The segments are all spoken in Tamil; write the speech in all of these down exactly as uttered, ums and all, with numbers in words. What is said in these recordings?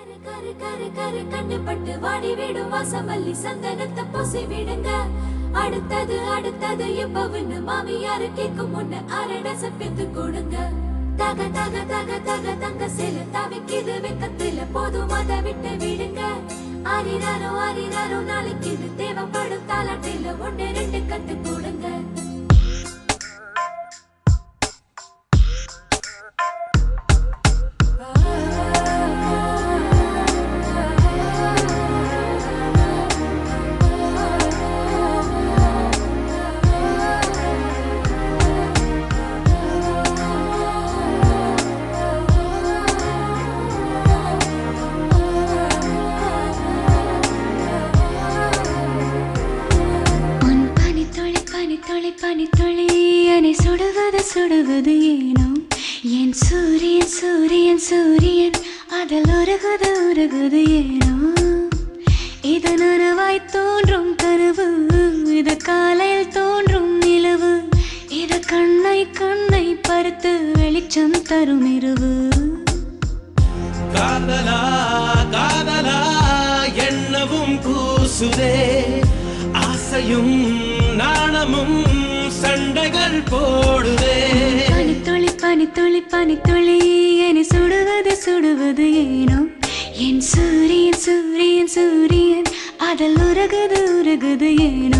கரு கரு கரு கண்டுபட்டு வாடி விடும் வாசமல்லி சந்தனத்தை பூசி விடுங்க. அடுத்தது அடுத்தது எப்பவுன்னு மாமியாரு கேட்கும் முன்ன அரடச பெத்து கொடுங்க. தக தக தக தக தங்க சில தவிக்குது வெக்கத்துல போதும் அதை விட்டு விடுங்க. ஆரிராரோ ஆரிராரோ நாளைக்கு இது தேவைப்படும் தாலாட்டில ஒன்னு ரெண்டு கத்து கொடுங்க. பனித்துளி சுடுவது சுடுவது ஏனோ என் சூரியன் சூரியன் சூரியன் அதில் உருகுது உருகுது ஏனோ. இது நனவாய் தோன்றும் கனவு, இது காலையில் தோன்றும் நிலவு, இது கண்ணை கண்ணை பருத்து வெளிச்சம் தரும் இரவு. காதலா காதலா என்னவும் கூசுதே, ஆசையும் நாணமும் சண்டைகள் போடுதே. பனித்துளி பனித்துளி பனித்துளி என்னை சுடுவது சுடுவது ஏனோ என் சூரியன் சூரியன் சூரியன் அதில் உருகுது உருகுது ஏனோ.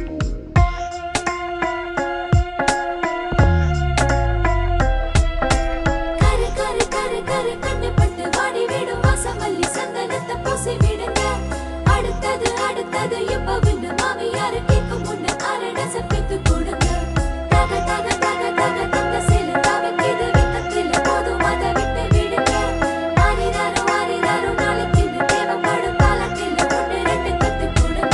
கரு கரு கரு கரு கண்டுபட்டு வாடி விடும் வாசமல்லி சந்தனத்தை பூசி விடுங்க. அடுத்தது அடுத்தது எப்பவுன்னு மாமியாரு கேட்கும் முன்ன அரடச பெத்து கொடுங்க. தக தக தக தக தங்க சில தவிக்குது வெக்கத்துல போதும் அதை விட்டு விடுங்க. ஆரிராரோ ஆரிராரோ நாளைக்கு இது தேவைப்படும் தாலாட்டில ஒன்னு ரெண்டு கத்து கொடுங்க.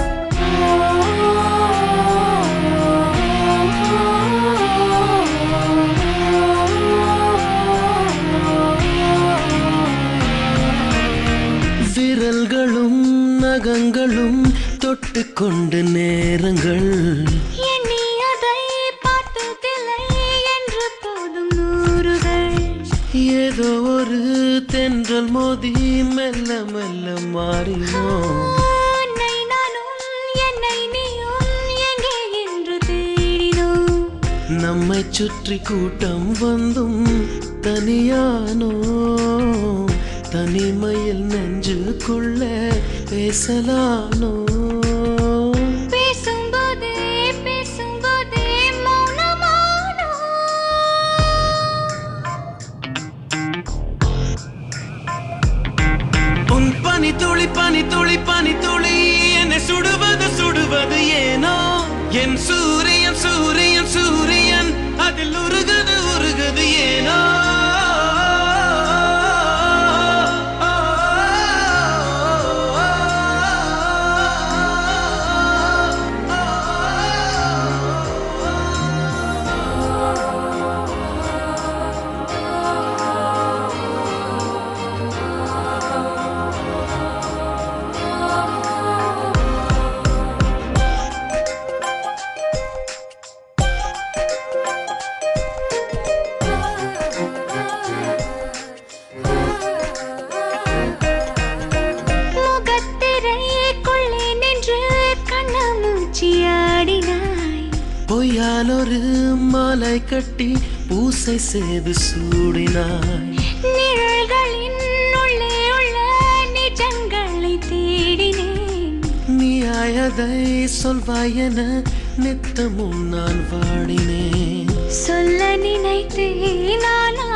விரல்களும் நகங்களும் தொட்டு கொண்டு நேரங்கள் எண்ணி அதை பார்த்ததில்லை என்று போதும் நூறுகள். ஏதோ ஒரு தென்றல் மோதி மெல்ல மெல்ல மாறினோம். என்னை நானும் என்னை நீயும் எங்கே என்று தேடினோம். நம்மை சுற்றி கூட்டம் வந்தும் தனியானோ, தனிமையில் நெஞ்சுக்குள்ள பேசலானோ. பேசும்போதே பேசும்போதே மௌனமானோ. உன் பனி துளி பனி துளி பனி துளி என்னை சுடுவது சுடுவது ஏனோ என் சூரியன் சூரியன் சூரியன் அதில் உருகுது உருகுது ஏனோ. பொய்யால் ஒரு மாலை கட்டி பூசை செய்து சூடினாய். நிழல்களின் உள்ளே உள்ள நிஜங்களை தேடினேன். நீயாயதை சொல்வாய் என நித்தமும் நான் வாடினேன். சொல்ல நினைத்தேன்